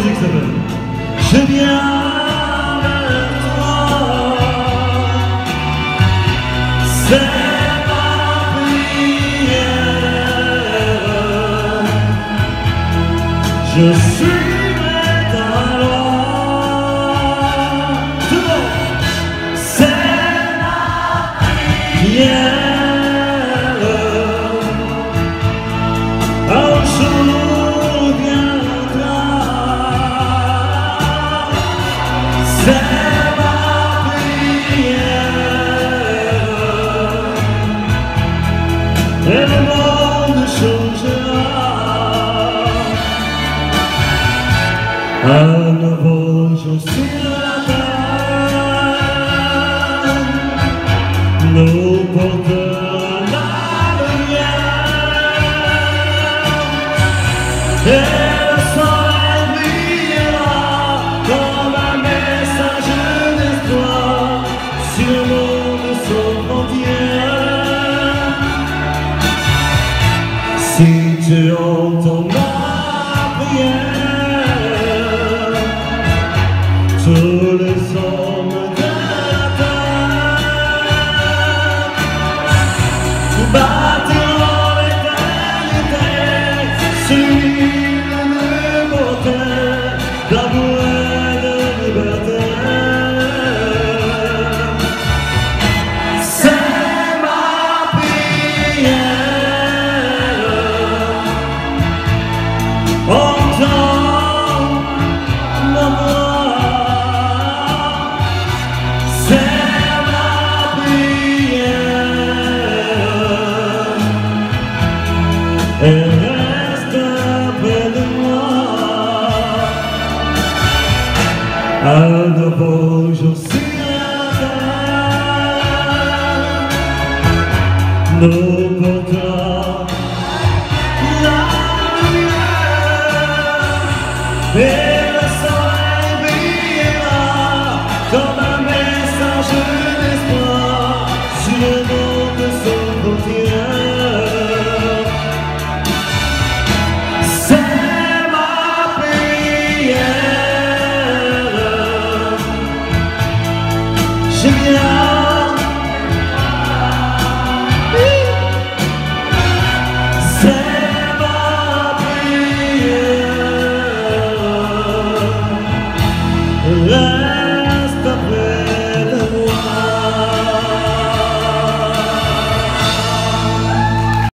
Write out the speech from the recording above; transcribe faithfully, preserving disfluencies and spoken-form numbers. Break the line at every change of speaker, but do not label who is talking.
musique s'appelle Je viens vers toi. C'est ma prière. Je suivrai ta loi. Tout le monde. C'est ma prière. Un jour viendra. C'est ma prière. Et le monde changera. À nouveau je suis la terre. Nous portons la lumière. Et le soleil brillera comme un message d'espoir sur le monde sans frontières. Si tu entends ma prière, tous les hommes de la terre bâtiront l'éternité sur une beauté d'amour et de liberté. C'est ma prière. Entends ma voix. C'est ma prière. Et reste près de moi. À nouveau je suis la terre. Nous portons la lumière. Et le soleil brillera comme un message d'espoir sur le monde.